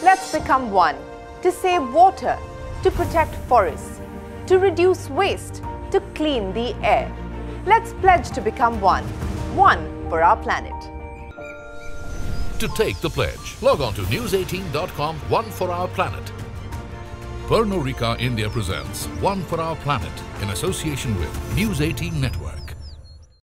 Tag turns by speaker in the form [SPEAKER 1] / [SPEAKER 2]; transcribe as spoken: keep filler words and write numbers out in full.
[SPEAKER 1] Let's become one to save water, to protect forests, to reduce waste, to clean the air. Let's pledge to become one, one for our planet.
[SPEAKER 2] To take the pledge, log on to news eighteen dot com, One for Our Planet. Pernod Ricard India presents One for Our Planet in association with News eighteen Network.